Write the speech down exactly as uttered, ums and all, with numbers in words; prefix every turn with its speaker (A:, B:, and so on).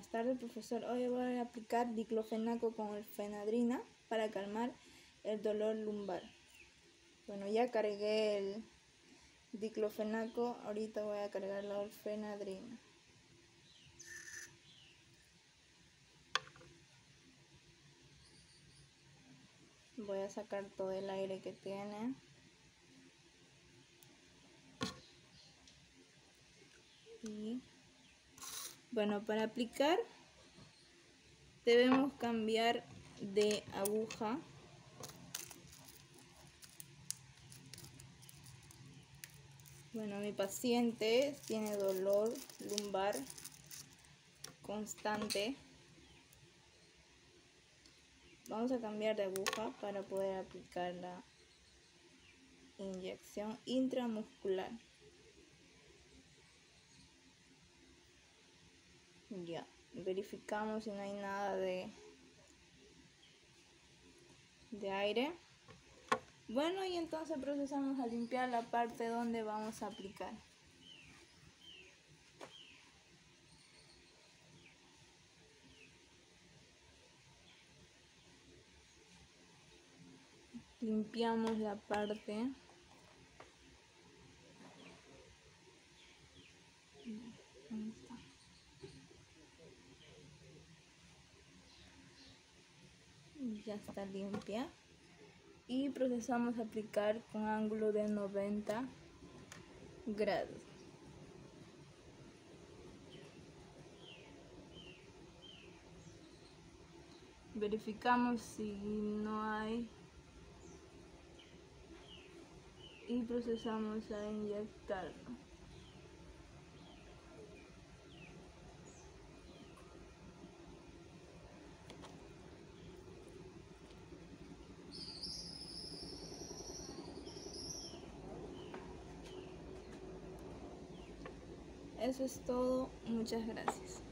A: Buenas tardes, profesor. Hoy voy a aplicar diclofenaco con efedrina para calmar el dolor lumbar. Bueno, ya cargué el diclofenaco, ahorita voy a cargar la efedrina. Voy a sacar todo el aire que tiene. Y bueno, para aplicar debemos cambiar de aguja. Bueno, mi paciente tiene dolor lumbar constante. Vamos a cambiar de aguja para poder aplicar la inyección intramuscular. Ya, verificamos si no hay nada de, de aire. Bueno, y entonces procesamos a limpiar la parte donde vamos a aplicar. Limpiamos la parte. Ya está limpia. Y procesamos a aplicar con ángulo de noventa grados. Verificamos si no hay y procesamos a inyectarlo. Eso es todo. Muchas gracias.